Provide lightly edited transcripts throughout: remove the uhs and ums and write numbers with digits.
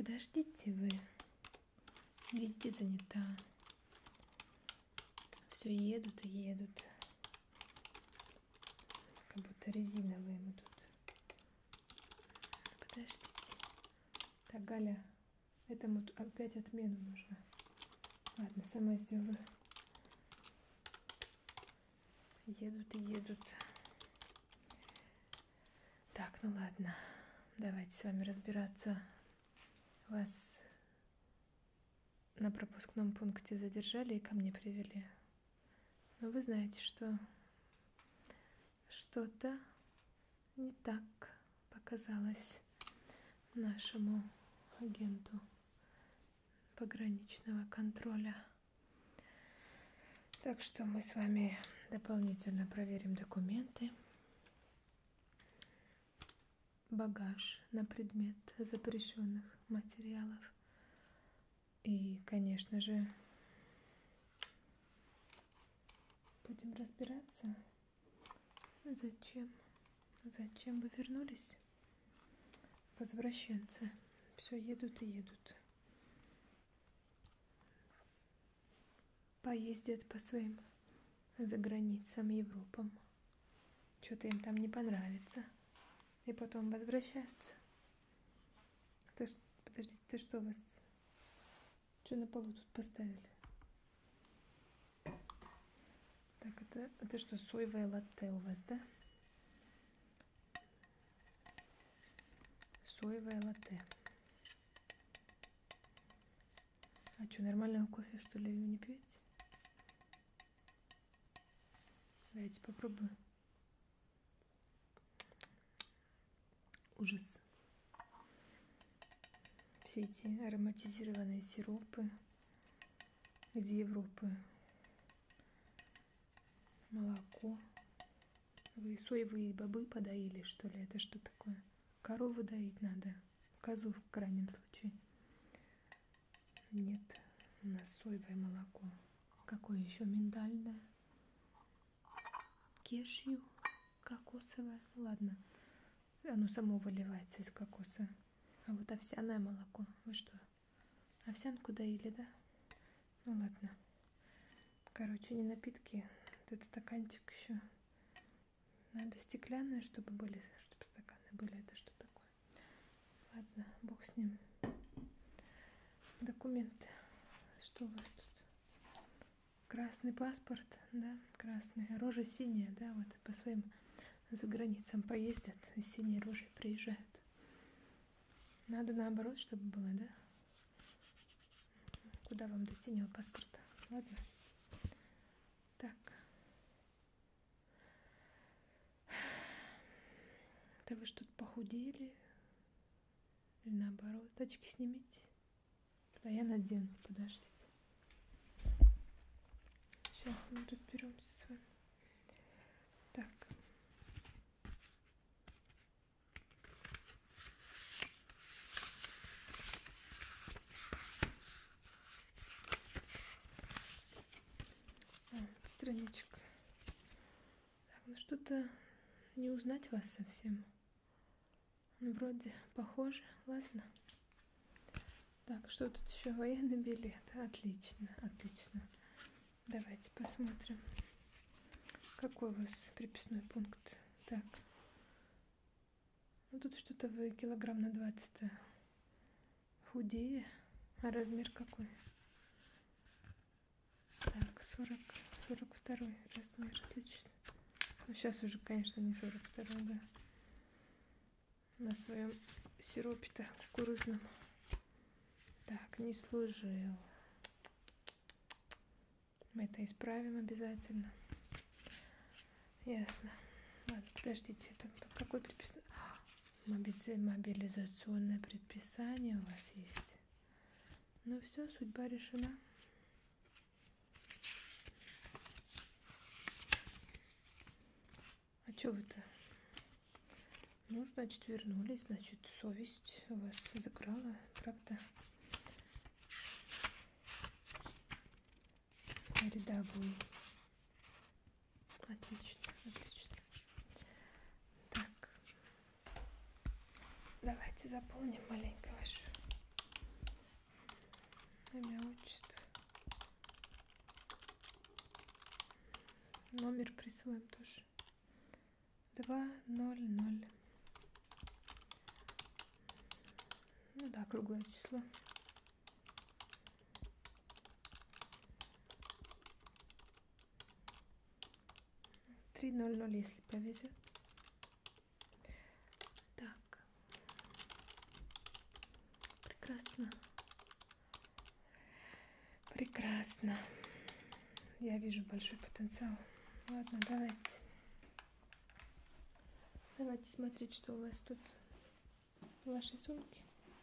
подождите вы. Видите, занята. Все едут и едут. Как будто резиновые мы тут. Подождите. Так, Галя, этому опять отмену нужно. Ладно, сама сделаю. Едут и едут. Так, ну ладно. Давайте с вами разбираться. Вас на пропускном пункте задержали и ко мне привели. Но вы знаете, что что-то не так показалось нашему агенту пограничного контроля. Так что мы с вами дополнительно проверим документы, багаж на предмет запрещенных материалов. И, конечно же, будем разбираться, зачем вы вернулись, возвращенцы. Все едут и едут. Поездят по своим заграницам, Европам. Что-то им там не понравится. И потом возвращаются. Подождите, ты что у вас? Что на полу тут поставили? Так, это что, соевое латте у вас, да? Соевое латте. А что, нормального кофе, что ли, вы не пьете? Давайте попробую. Ужас. Все эти ароматизированные сиропы из Европы. Молоко. Вы соевые бобы подоили, что ли? Это что такое? Корову доить надо. Козу в крайнем случае. Нет, у нас соевое молоко. Какое еще? Миндальное. Кешью. Кокосовое. Ладно. Оно само выливается из кокоса. А вот овсяное молоко. Вы что? Овсянку доили, да? Ну ладно. Короче, не напитки. Этот стаканчик еще. Надо стеклянные, чтобы стаканы были. Это что такое? Ладно, бог с ним. Документы. Что у вас тут? Красный паспорт, да? Красный. Рожа синяя, да? Вот по своим заграницам поездят и с синей рожей приезжают. Надо наоборот, чтобы было, да? Куда вам до синего паспорта? Ладно. Так. Это вы что-то похудели? Или наоборот? Очки снимите. А я надену, подождите. Сейчас мы разберемся с вами. Так. Страничка. Так, ну что-то не узнать вас совсем. Вроде похоже. Ладно. Так, что тут еще? Военный билет. Отлично, отлично. Давайте посмотрим. Какой у вас приписной пункт? Так. Ну тут что-то вы килограмм на 20-то худее. А размер какой? Так, 42 размер. Отлично. Ну сейчас уже, конечно, не 42, да. На своем сиропе-то кукурузном. Так, не служил. Мы это исправим обязательно. Ясно. Ладно, подождите, это какой предписание? Мобилизационное предписание у вас есть. Ну все, судьба решена. А что вы-то? Ну, значит, вернулись, значит, совесть у вас закрыла, правда? Рядовой. Отлично, отлично. Так. Давайте заполним маленько вашу Имя, отчество. Номер присвоим тоже. 200. Ну да, круглое число. 300, если повезет. Так. Прекрасно. Прекрасно. Я вижу большой потенциал. Ладно, давайте. Давайте смотреть, что у вас тут в вашей сумке.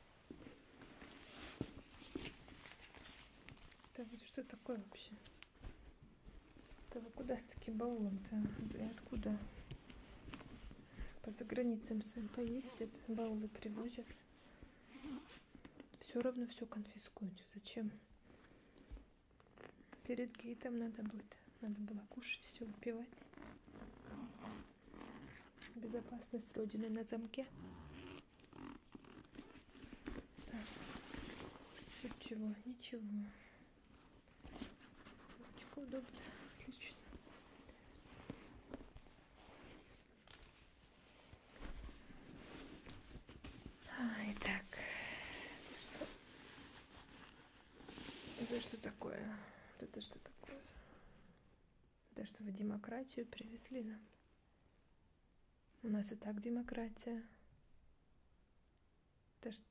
Это вот что такое вообще? Это вы куда с таким баулом-то? И откуда? По заграницам своим поездят, баулы привозят. Все равно все конфискуют. Зачем? Перед гейтом надо было кушать, все выпивать. Безопасность Родины на замке. Так. Тут чего? Ничего. Ручка удобная. Отлично. Итак. Что? Это что такое? Это что такое? Это что, вы демократию привезли нам? У нас и так демократия. Это ж...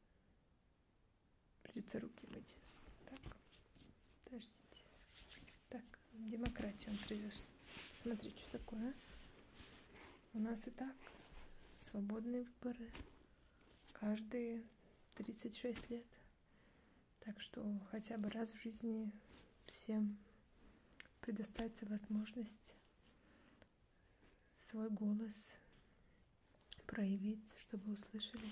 Придется руки мыть сейчас. Так, подождите. Так, демократию он привез. Смотри, что такое, а? У нас и так свободные выборы. Каждые 36 лет. Так что хотя бы раз в жизни всем предоставится возможность свой голос проявить, чтобы услышали.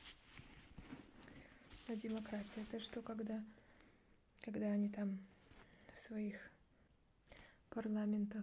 А демократия — это что, когда они там в своих парламентах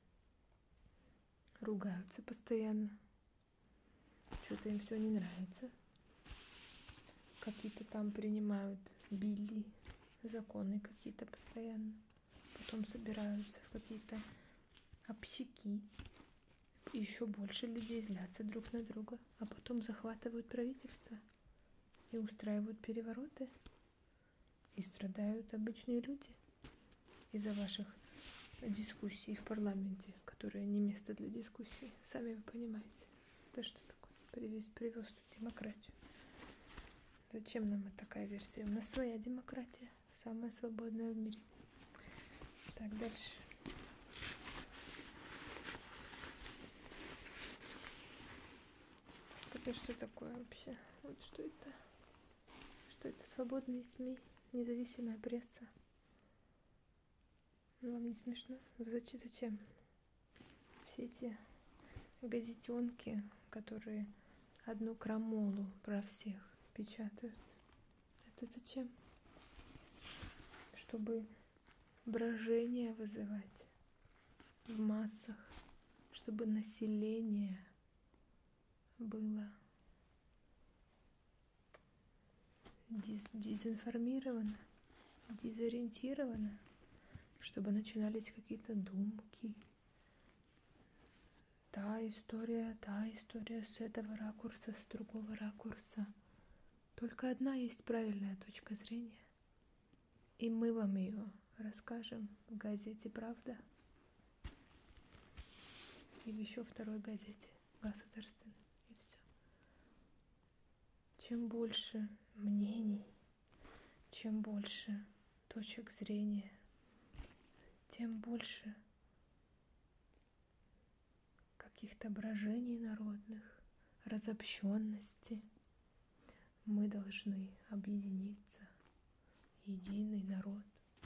ругаются постоянно, что-то им все не нравится, какие-то там принимают билли, законы какие-то постоянно, потом собираются в какие-то общаки, еще больше людей злятся друг на друга, а потом захватывают правительство и устраивают перевороты, и страдают обычные люди из-за ваших дискуссий в парламенте, которые не место для дискуссий, сами вы понимаете. Да что такое? Привез тут демократию. Зачем нам такая версия? У нас своя демократия, самая свободная в мире. Так, дальше. Это что такое вообще? Вот что это? Что это? Свободные СМИ, независимая пресса. Вам не смешно? Зачем? Все эти газетенки, которые одну крамолу про всех печатают. Это зачем? Чтобы брожение вызывать в массах, чтобы население было дезинформировано, дезориентировано, чтобы начинались какие-то думки. Та история с этого ракурса, с другого ракурса. Только одна есть правильная точка зрения. И мы вам ее расскажем в газете «Правда» и в еще второй газете государственной. И все. Чем больше мнений, чем больше точек зрения, тем больше каких-то брожений народных, разобщенности. Мы должны объединиться. Единый народ.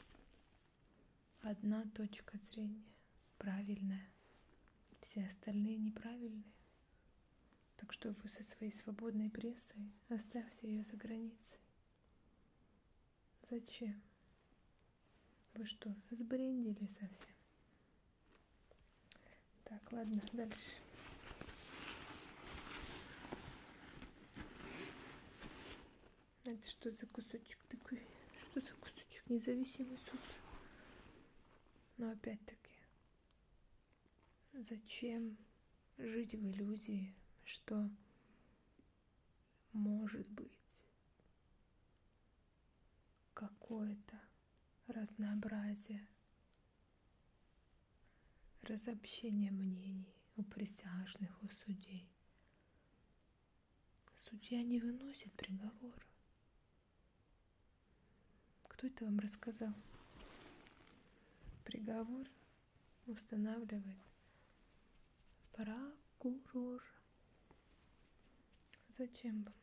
Одна точка зрения правильная, все остальные неправильные. Так что вы со своей свободной прессой оставьте ее за границей. Зачем? Вы что, сбрендили совсем? Так, ладно, дальше. Это что за кусочек такой? Что за кусочек? Независимый суд. Но опять-таки, зачем жить в иллюзии, что может быть какое-то разнообразие, разобщение мнений у присяжных, у судей. Судья не выносит приговор. Кто это вам рассказал? Приговор устанавливает прокурор. Зачем вам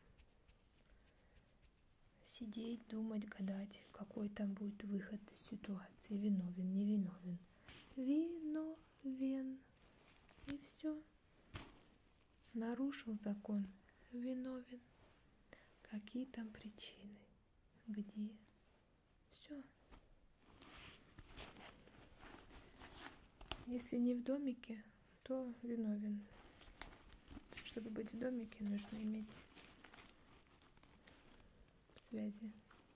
сидеть, думать, гадать, какой там будет выход из ситуации? Виновен, не виновен. Виновен. И все. Нарушил закон. Виновен. Какие там причины? Где? Все. Если не в домике, то виновен. Чтобы быть в домике, нужно иметь связи.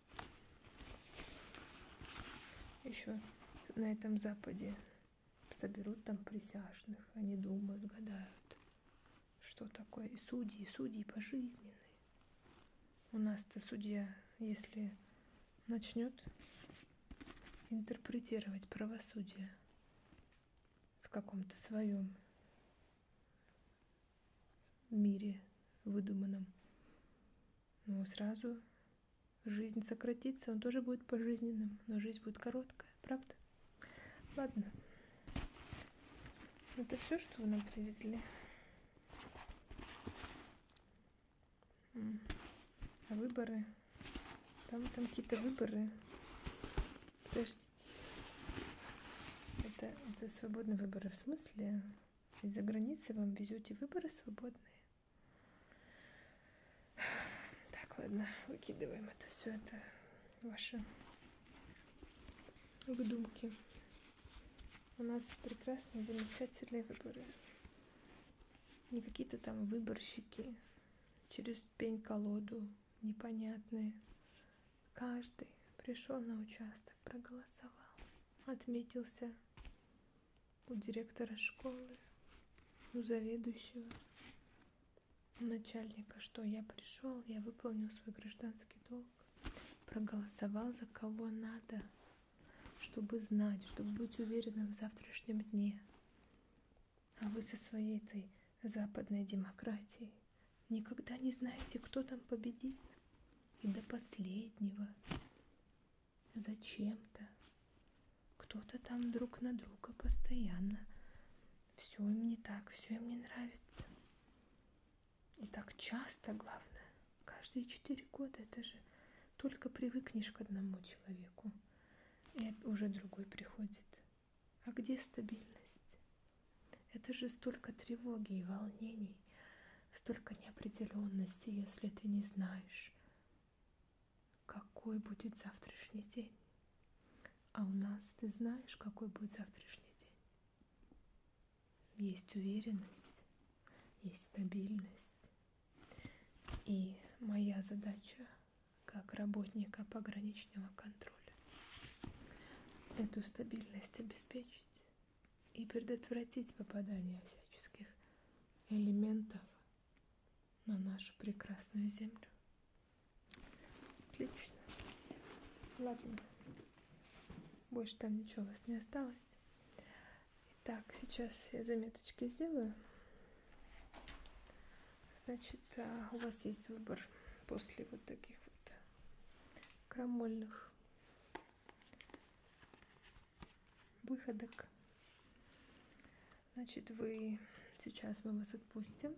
Еще на этом Западе соберут там присяжных, они думают, гадают, что такое. И судьи пожизненные. У нас-то судья, если начнет интерпретировать правосудие в каком-то своем мире выдуманном, ну сразу жизнь сократится, он тоже будет пожизненным, но жизнь будет короткая, правда? Ладно. Это все, что вы нам привезли? А выборы? Там какие-то выборы. Подождите. Это свободные выборы в смысле? Из-за границы вам везете выборы свободные? Так, ладно, выкидываем это все, это ваши выдумки. У нас прекрасные, замечательные выборы. Не какие-то там выборщики через пень-колоду непонятные. Каждый пришел на участок, проголосовал, отметился у директора школы, у заведующего, у начальника, что я пришел, я выполнил свой гражданский долг, проголосовал за кого надо, чтобы знать, чтобы быть уверенным в завтрашнем дне. А вы со своей этой западной демократией никогда не знаете, кто там победит. И до последнего. Зачем-то. Кто-то там друг на друга постоянно. Все им не так, все им не нравится. И так часто, главное. Каждые 4 года. Это же только привыкнешь к одному человеку, и уже другой приходит. А где стабильность? Это же столько тревоги и волнений, столько неопределенности, если ты не знаешь, какой будет завтрашний день. А у нас ты знаешь, какой будет завтрашний день. Есть уверенность, есть стабильность. И моя задача, как работника пограничного контроля, эту стабильность обеспечить и предотвратить попадание всяческих элементов на нашу прекрасную землю. Отлично. Ладно. Больше там ничего у вас не осталось. Итак, сейчас я заметочки сделаю. Значит, у вас есть выбор после вот таких вот крамольных выходок. Значит, сейчас мы вас отпустим.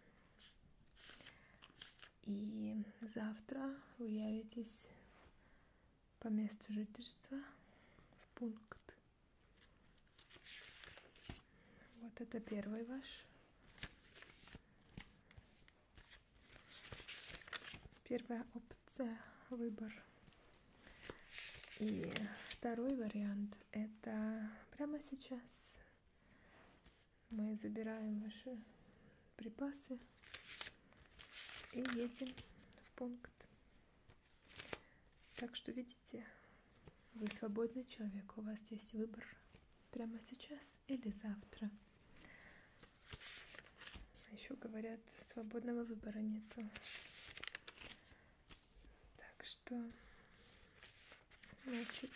И завтра вы явитесь по месту жительства в пункт. Вот это первый ваш. Первая опция, выбор. И второй вариант — это прямо сейчас мы забираем ваши припасы и едем в пункт. Так что, видите, вы свободный человек, у вас есть выбор прямо сейчас или завтра. Еще говорят, свободного выбора нету. Так что, значит,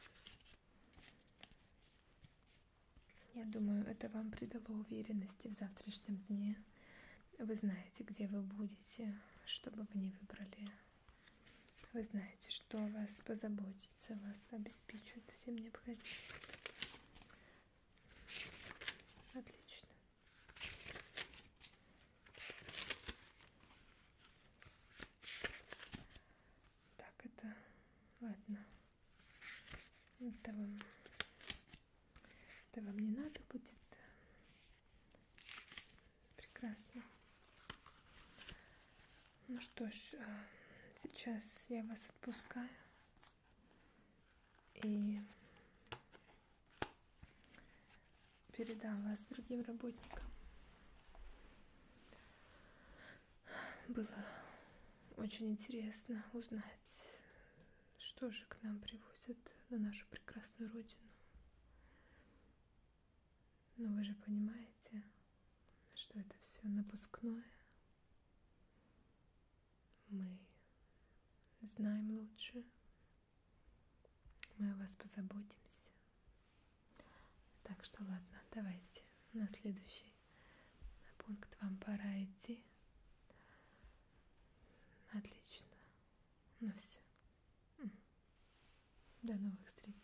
я думаю, это вам придало уверенности в завтрашнем дне. Вы знаете, где вы будете, что бы вы ни выбрали. Вы знаете, что о вас позаботится, вас обеспечит всем необходимым. Отлично. Так, это... Ладно. Это вам не надо будет. Прекрасно. Ну что ж, сейчас я вас отпускаю. И передам вас другим работникам. Было очень интересно узнать, что же к нам привозят на нашу прекрасную родину. Но вы же понимаете, что это все напускное. Мы знаем лучше. Мы о вас позаботимся. Так что ладно, давайте на следующий пункт вам пора идти. Отлично. Ну все. До новых встреч.